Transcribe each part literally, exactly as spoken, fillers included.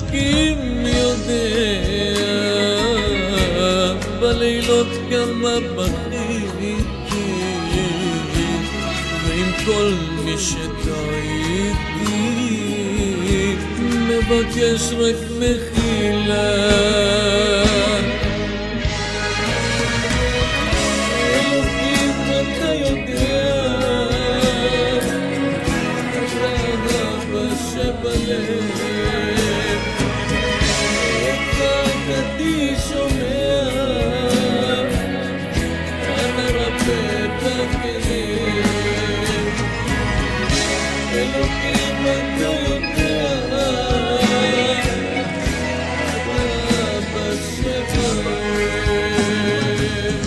אלוקים יודע בלילות כמה בכיתי, ועם כל מי שטעיתי מבקש רק מחילה. אלוקים אתה יודע את האהבה שבלב, את צעקתי שומע, אנא רפא את הכאב. אלוקים אתה יודע את האהבה שבלב.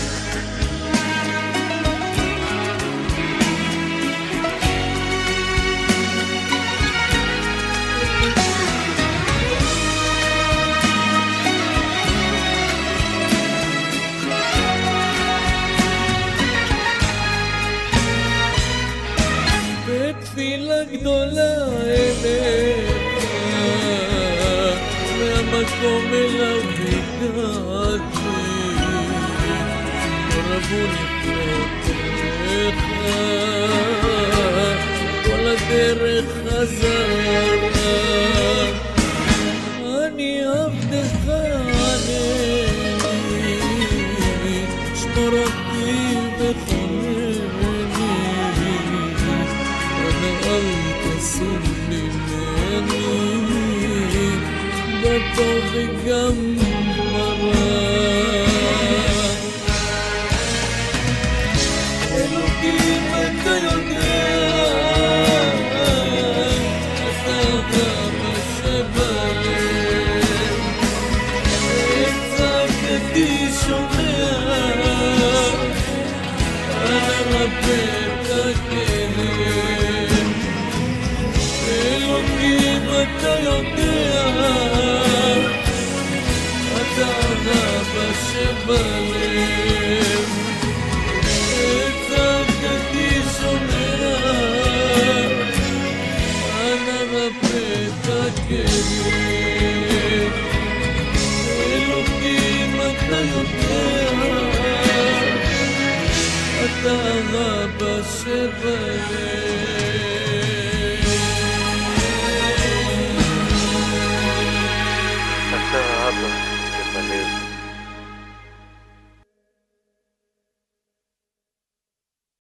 בתפילה גדולה אליך, מהמקום אליו הגעתי, רבו לפרותיך, כל הדרך חזרה. אני עבדך ענני, שמור אותי וחונני, אל תסור ממני בטוב וגם ברע. אלוקים אתה יודע את האהבה שבלב, את צעקתי שומע, אנא רפא את הכאב. אלוקים אתה יודע את האהבה שבלב, את צעקתי שומע, אנא רפא את הכאב. אלוקים אתה יודע את האהבה שבלב.